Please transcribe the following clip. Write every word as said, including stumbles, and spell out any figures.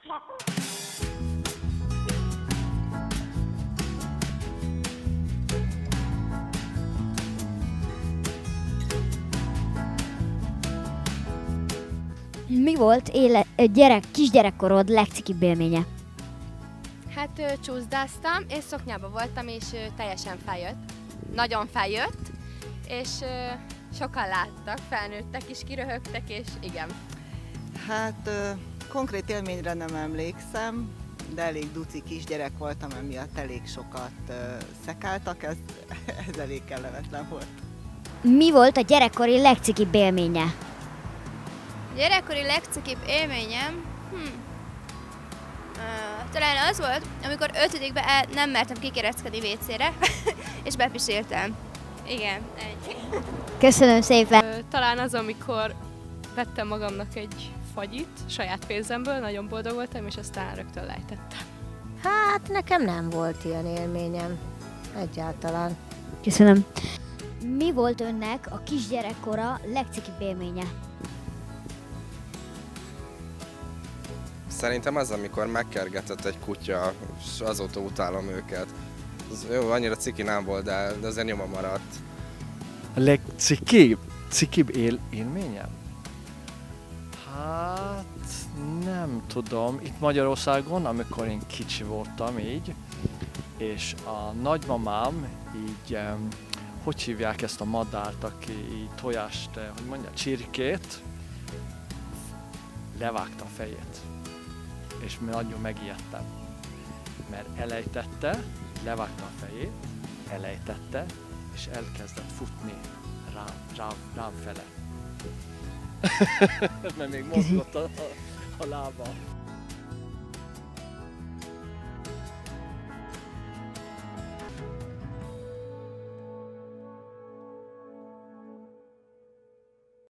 Mi volt éle, gyerek, kisgyerekkorod legcikibb élménye? Hát ö, csúszdáztam, és szoknyában voltam, és ö, teljesen feljött. Nagyon feljött, és ö, sokan láttak, felnőttek is, kiröhögtek, és igen. Hát ö, konkrét élményre nem emlékszem, de elég duci kisgyerek voltam, emiatt elég sokat ö, szekáltak, ez, ez elég kellemetlen volt. Mi volt a gyerekkori legcikibb élménye? Gyerekkori legcikibb élményem? Hm. Uh, talán az volt, amikor ötödikben el, nem mertem kikereckedni vécére, és bepiséltem. Igen, egy. Köszönöm szépen! Ö, talán az, amikor vettem magamnak egy fagyit saját pénzemből, nagyon boldog voltam, és aztán rögtön lejtettem. Hát nekem nem volt ilyen élményem. Egyáltalán. Köszönöm. Mi volt önnek a kisgyerekkora legcikibb élménye? Szerintem az, amikor megkergetett egy kutya, és azóta utálom őket. Az, jó, annyira ciki nem volt, de, de azért nyoma maradt. A legcikibb, cikibb él, élményem? Hát nem tudom. Itt Magyarországon, amikor én kicsi voltam így, és a nagymamám így, um, hogy hívják ezt a madárt, aki így tojást, hogy mondja, csirkét, levágta a fejét. És nagyon megijedtem, mert elejtette, levágta a fejét, elejtette, és elkezdett futni rám, rám, rám fele. Mert még mozgott a, a, a lába.